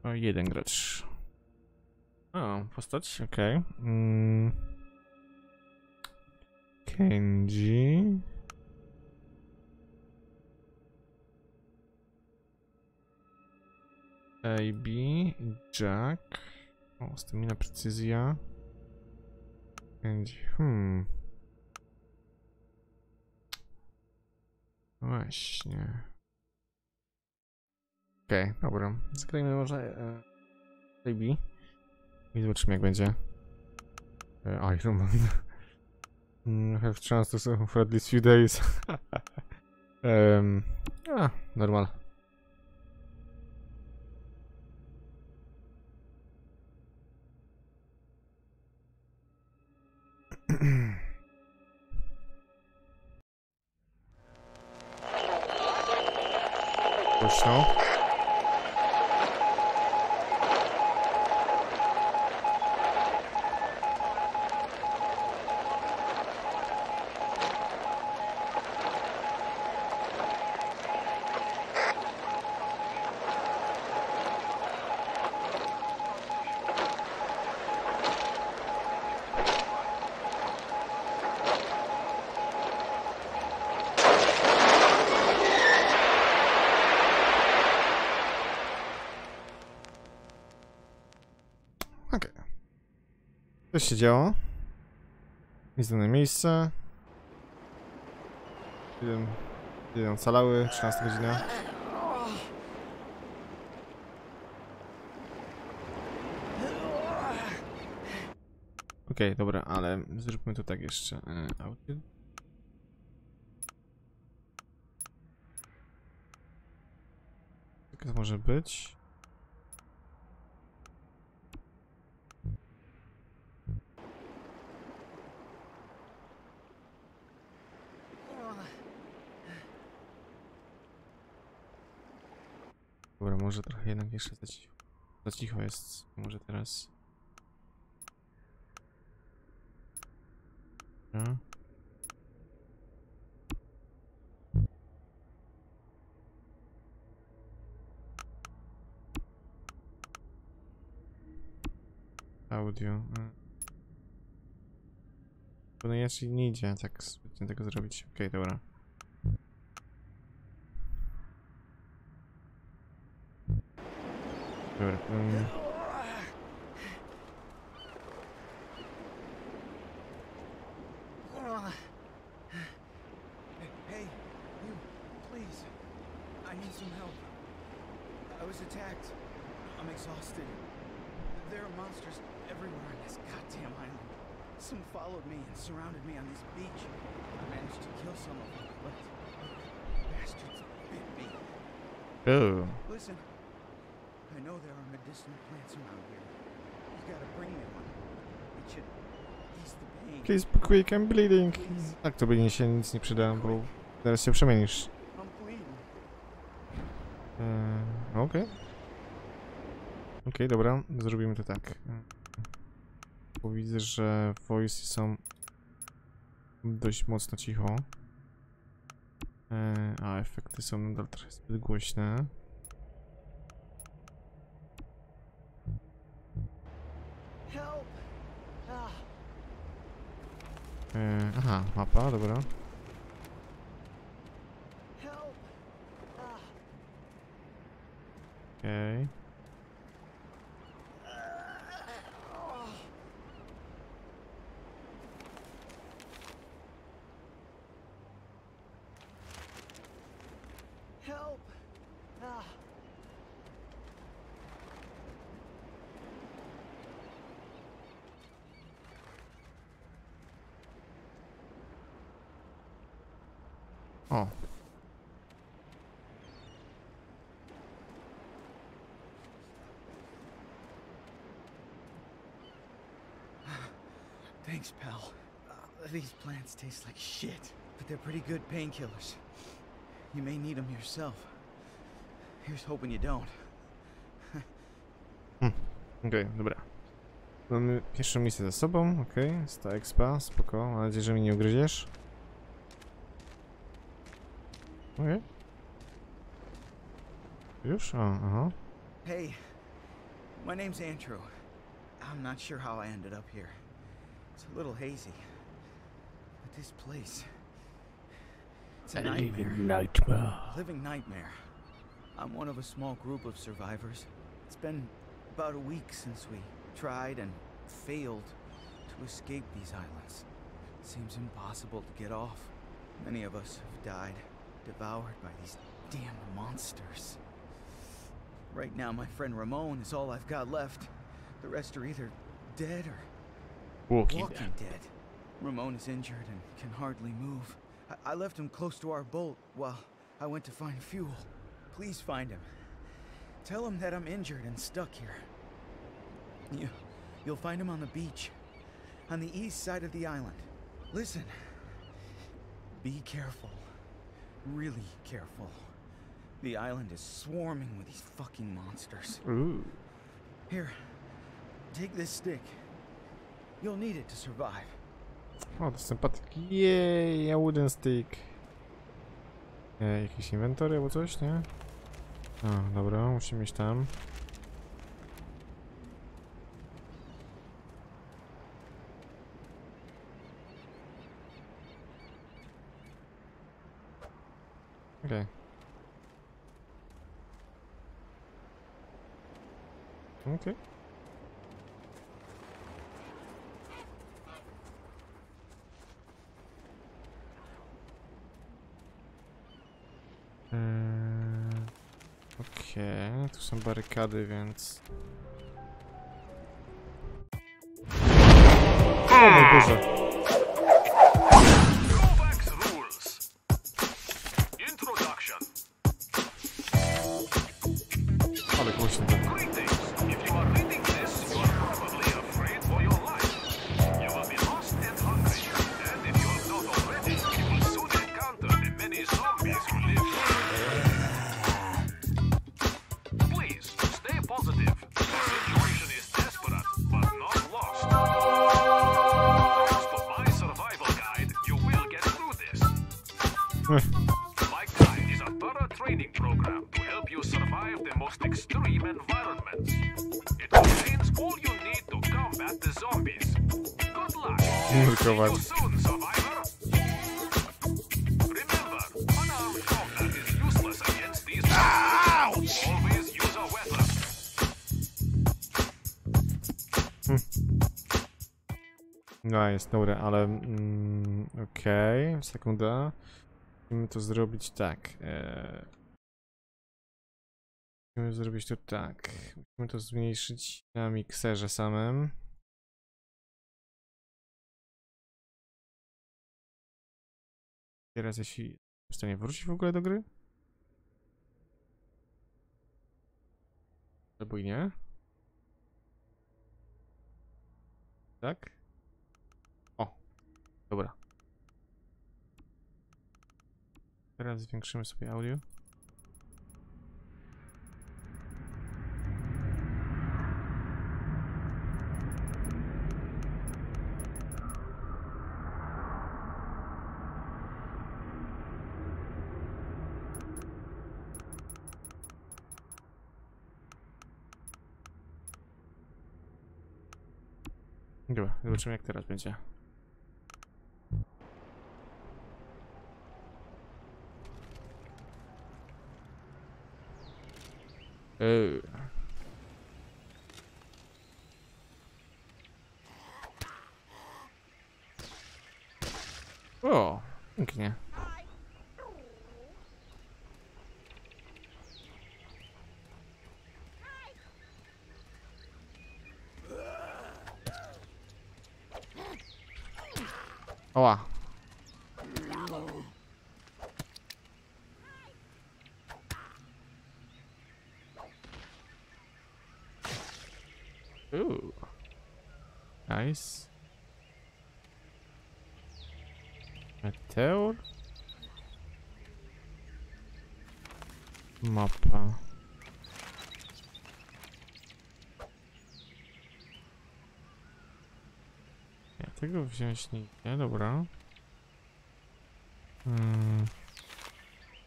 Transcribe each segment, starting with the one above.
O, jeden gracz. O, postać, okej. Kenji. AB, Jack. O, stamina, precyzja. Kenji, Właśnie. Okej, dobra. Zagrajmy może AB. I zobaczymy jak będzie. Iron Man. Have chance to for at least few days. Normal. Głośno. Okej. Co się działo? Nieznane miejsce. Jeden ocalały, 13 godzina. Okej, dobra, ale zróbmy to tak jeszcze. Auty. Jak to może być? Dobra, może trochę jednak jeszcze za cicho jest. Może teraz. No. Audio. No jeszcze nie idzie tak zbytnio tego zrobić. Okej, dobra. Dobra. Hey, you, please. I need some help. I was attacked. I'm exhausted. There are monsters everywhere on this goddamn island. Some followed me and surrounded me on this beach. I managed to kill some of them, but bastards bit me. Oh. Listen, I know there are medicinal plants around here. You gotta bring me one. It should ease the pain. Please be quick, I'm bleeding. Tak, to by się nic nie przyda, bo zaraz się przemienisz. I'm bleeding. Okej. Okej, dobra, zrobimy to tak. Bo widzę, że voice są dość mocno cicho. A efekty są nadal trochę zbyt głośne. Help! Aha, mapa, dobra. Help! Okej. Help! O. Thanks, pal. These plants taste like shit, but they're pretty good painkillers. You may need them yourself. Here's hoping you don't. Okej, dobra. Mamy pierwszą misję za sobą, okej. 100 expa, spoko. Mam nadzieję, że mnie nie ugryziesz. Okej. Już? O, aha. Hey, My name's Andrew. I'm not sure how I ended up here. It's a little hazy. But this place... It's a nightmare. Nightmare. A living nightmare. I'm one of a small group of survivors. It's been about a week since we tried and failed to escape these islands. It seems impossible to get off. Many of us have died, devoured by these damn monsters. Right now, my friend Ramon is all I've got left. The rest are either dead or Walking dead. Ramon is injured and can hardly move. I left him close to our boat while I went to find fuel. Please find him. Tell him that I'm injured and stuck here. You'll find him on the beach, on the east side of the island. Listen, be careful. Really careful. The island is swarming with these fucking monsters. Ooh. Here, take this stick. You'll need it to survive. O, to sympatyk. Jej, a wooden stick. Jakiś inwentory albo coś, nie? O, dobra, musimy iść tam. Okej. Okej. Okej, tu są barykady, więc... O mój Boże! Kovacs rules. Introduction. Ale głośno tak. Greetings. If you are reading this, you are probably afraid for your life. You will be lost and hungry. And if you are not already, you will soon encounter the many zombies who live here. Please, stay positive. The situation is desperate, but not lost. Thanks to my survival guide, you will get through this. My guide is a thorough training program to help you survive the most extreme environments. It contains all you need to combat the zombies. Good luck. See you soon, survivor. Remember, unarmed combat is useless against these monsters. Always use a weapon. No jest, dobra, ale... okej, sekunda. Musimy to zrobić tak. Musimy zrobić to tak. Musimy to zmniejszyć na mikserze samym. Teraz jeśli w stanie wrócić w ogóle do gry? Albo i nie? Tak? O, dobra. Teraz zwiększymy sobie audio. Dobra, zobaczymy jak teraz będzie. O, pięknie. Oła. Ooh. Nice. Meteor. Mapa. Ja tego wziąć nie, dobra.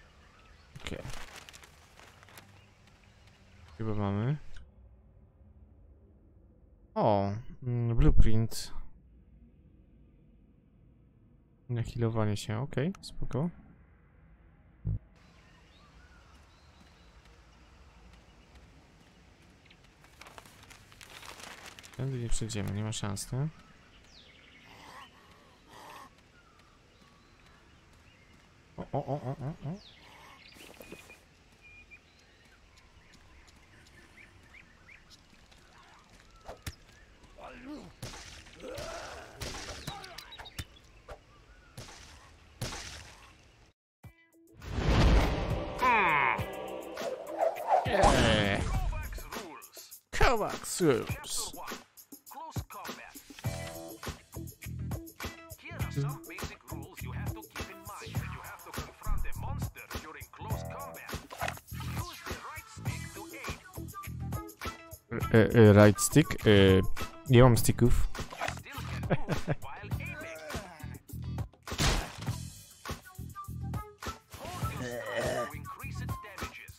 Okej. Chyba mamy. O, blueprint. Nachilowanie się, okej, spoko. Tędy nie przejdziemy, nie ma szans, nie? O. Kovacs rules. Kovacs rules. Chapter 1. Close combat. Here are some basic rules you have to keep in mind when you have to confront a monster during close combat. Use the right stick to aim. Right stick? Nie mam sticków. Still can move while aiming. Hold your stun to increase its damages.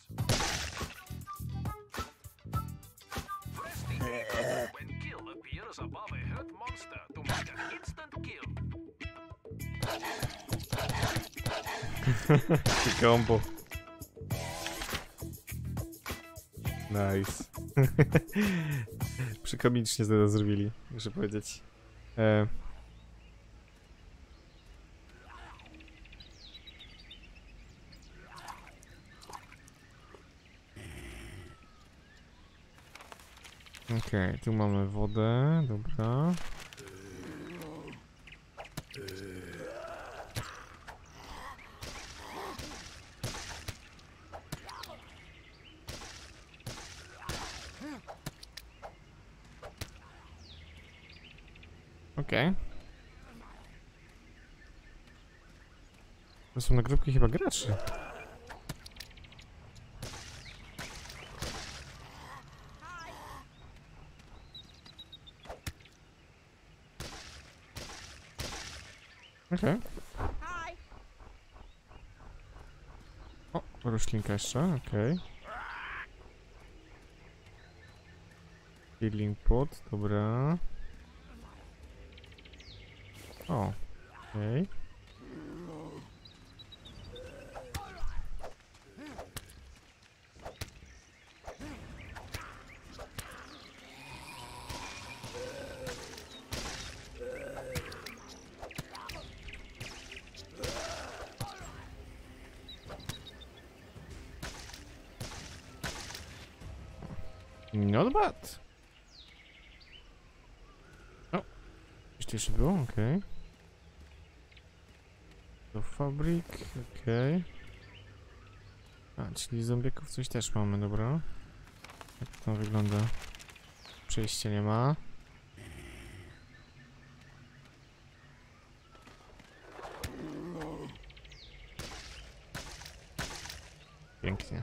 Press the A button when kill appears above a hurt monster to make an instant kill. Combo. Nice. Przekomicznie to zrobili, muszę powiedzieć. Okej, tu mamy wodę, dobra. Okej. To są nagrobki chyba graczy. Okej. O, roślinka jeszcze, okej. Healing pot, dobra. O, okej. Not bad. O, coś tu jeszcze było? Okej. Do fabryk, okej. A, czyli zombiaków coś też mamy, dobra. Jak to tam wygląda? Przejścia nie ma. Pięknie.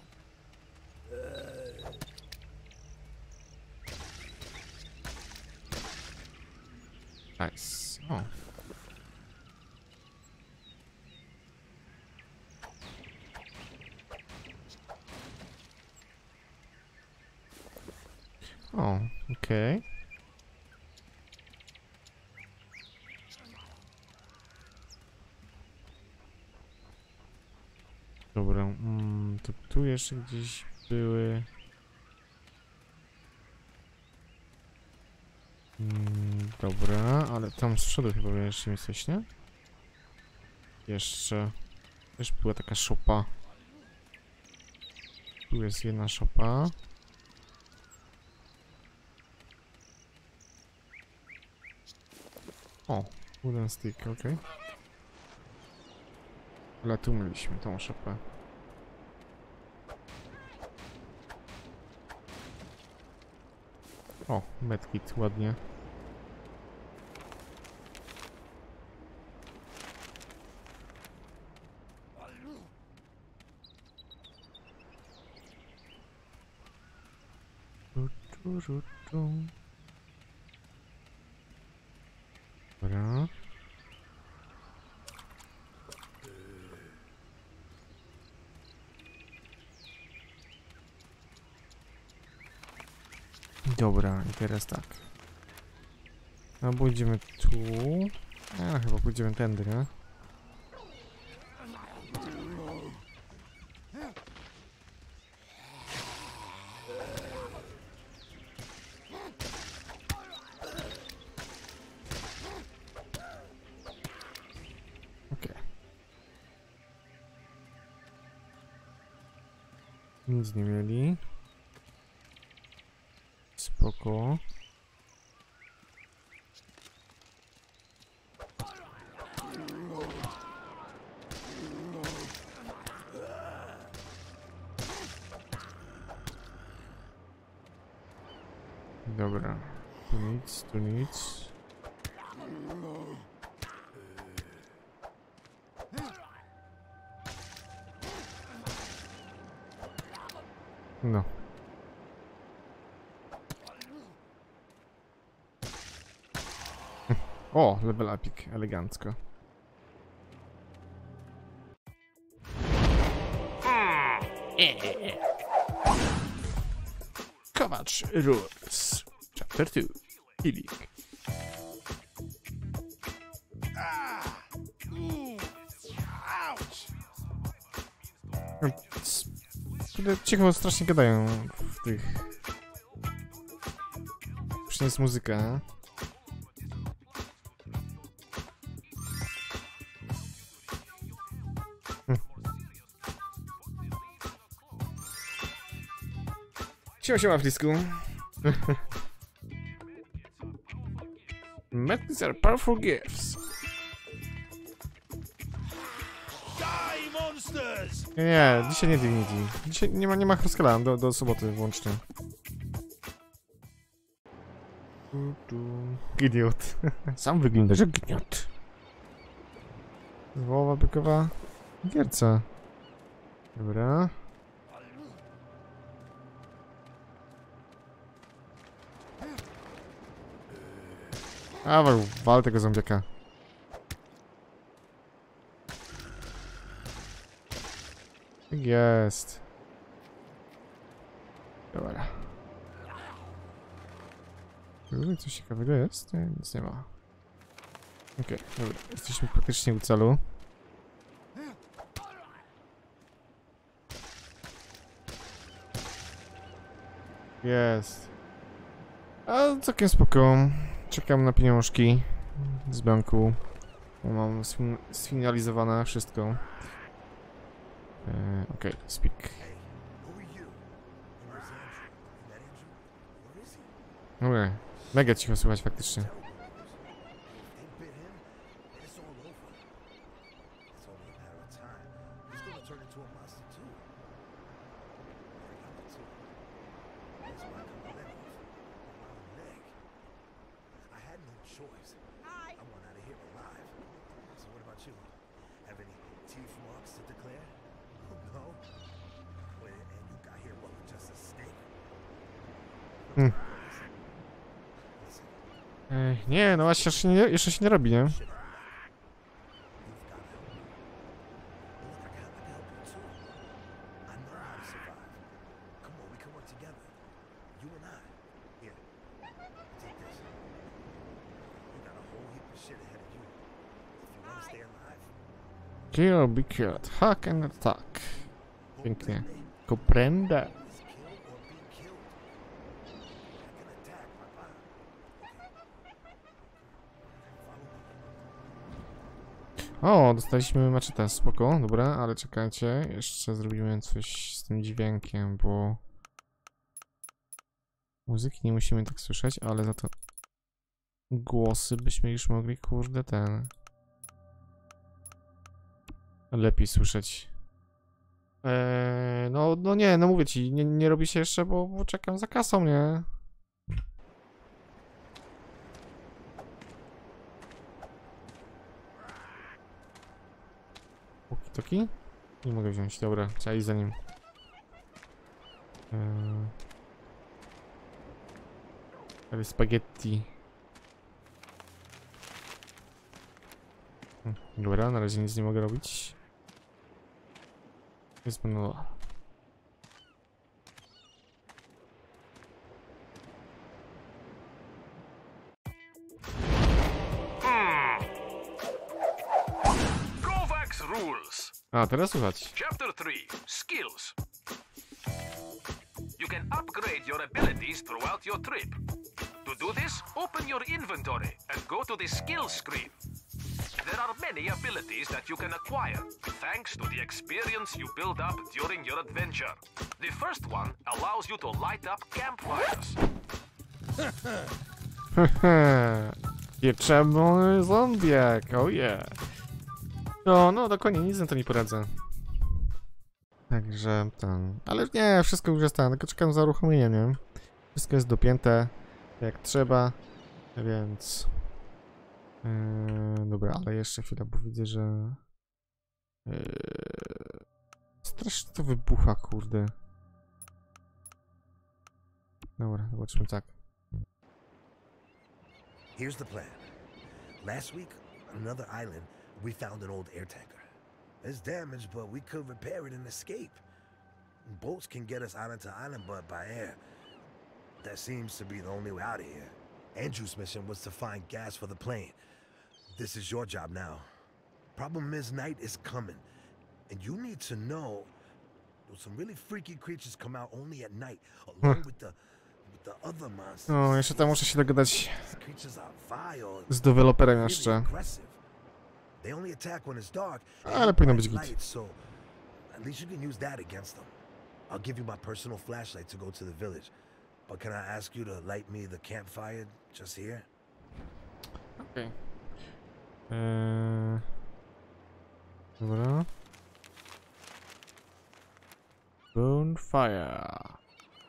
Nice. O. O, okej. Dobra, to tu jeszcze gdzieś były... dobra, ale tam z przodu chyba jeszcze jest coś, nie? Jeszcze... też była taka szopa. Tu jest jedna szopa. O, wooden stick, okej. Ale tu mieliśmy tą szopę. O, medkit, ładnie. Dobra. Dobra, i teraz tak. No pójdziemy tu. No chyba pójdziemy tędy, nie? Okej. Nic nie mieli. Spoko. Dobra. Tu nic, tu nic. No. O, level upik, elegancko. Kowacz Rules. Chapter 2. Healing. Cicho, strasznie gadają w tych... Już nie jest muzyka. Siema, Flisku. Methods are powerful gifts. Nie, dzisiaj nie Divinity. Dzisiaj nie ma Haskella, do soboty włącznie. Gniot. Sam wyglądasz jak gniot. Wołowa bykowa gierca. Dobra. A, wal tego zombiaka. Tak jest. Dobra. Coś ciekawego jest? Nie, nic nie ma. Okej, dobra. Jesteśmy praktycznie u celu. Jest. A całkiem spoko. Czekam na pieniążki z banku. Mam sfinalizowane wszystko. Okej, speak. Okej, mega cicho słychać faktycznie. Nie, no właśnie jeszcze się nie robi, nie? Kill, be killed, hack and attack. Pięknie. Comprende. O, dostaliśmy maczetę, spoko, dobra, ale czekajcie, jeszcze zrobimy coś z tym dźwiękiem, bo... Muzyki nie musimy tak słyszeć, ale za to... Głosy byśmy już mogli, kurde, lepiej słyszeć. No nie, no mówię ci, nie robi się jeszcze, bo czekam za kasą, nie? Walkie-talkie? Nie mogę wziąć, dobra, trzeba iść za nim. Spaghetti. Dobra, na razie nic nie mogę robić. Jest manual. A, teraz słuchać. Chapter 3, Skills. You can upgrade your abilities throughout your trip. To do this, open your inventory and go to the skills screen. There are many abilities that you can acquire, thanks to the experience you build up during your adventure. The first one allows you to light up campfires. Pieczemy zombiak, oh yeah. No dokładnie, nic na to nie poradzę. Także ten... Ale nie, wszystko już jest ten, tylko czekam za uruchomieniem, nie? Wszystko jest dopięte jak trzeba, więc... dobra, ale jeszcze chwilę, bo widzę, że... strasznie to wybucha, kurde. Dobra, zobaczmy tak. Here's the plan. Last week, on another island, we found an old air tanker. It's damaged, but we could repair it and escape. Boats can get us out into island, but by air, that seems to be the only way out of here. Andrew's mission was to find gas for the plane. This is your job now. Problem is, night is coming, and you need to know some really freaky creatures come out only at night, along with the other monsters. No, jeszcze tam muszę się dogadać These creatures are vile, z deweloperem really jeszcze. aggressive. They only attack when it's dark. Ale powinno być git. Light, so at least you can use that against them. I'll give you my personal flashlight to go to the village. But can I ask you to light me the campfire just here? Okej. Dobra. Bonfire.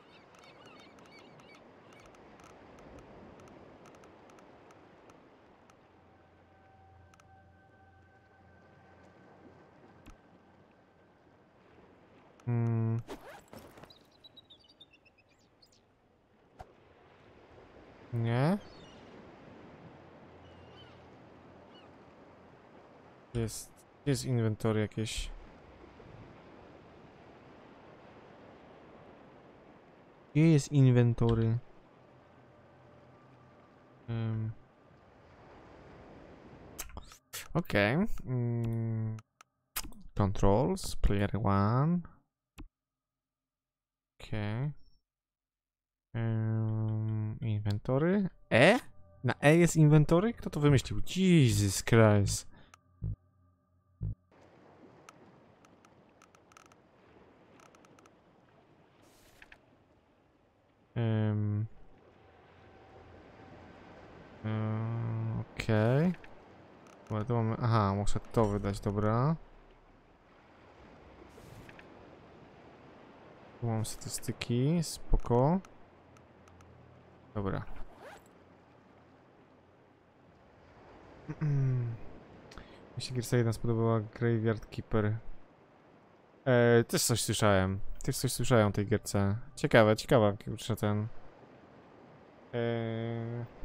Nie? Jest inwentory jakieś. Gdzie jest inwentory? Okej. Controls, player one. Okej. Inwentory. E? Na E jest inwentory? Kto to wymyślił? Jesus Christ. Okej. Dobra, to mamy... Aha, muszę to wydać, dobra. Tu mam statystyki, spoko. Dobra. Mi się gierka jedna spodobała, Graveyard Keeper. Też coś słyszałem. Też coś słyszałem o tej gierce. Ciekawe, kurczę ten...